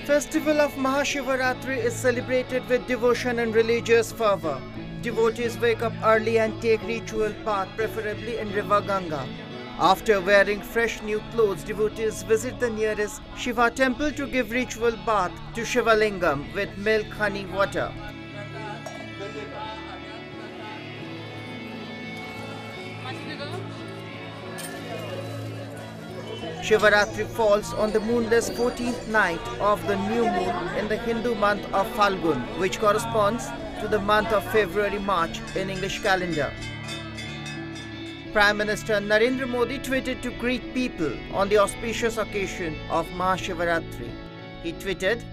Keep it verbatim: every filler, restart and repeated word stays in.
Festival of Mahashivaratri is celebrated with devotion and religious fervor. Devotees wake up early and take ritual bath, preferably in River Ganga. After wearing fresh new clothes, devotees visit the nearest Shiva temple to give ritual bath to Shivalingam with milk, honey, water. Shivaratri falls on the moonless fourteenth night of the new moon in the Hindu month of Falgun, which corresponds to the month of February-March in English calendar. Prime Minister Narendra Modi tweeted to greet people on the auspicious occasion of Mahashivaratri. He tweeted,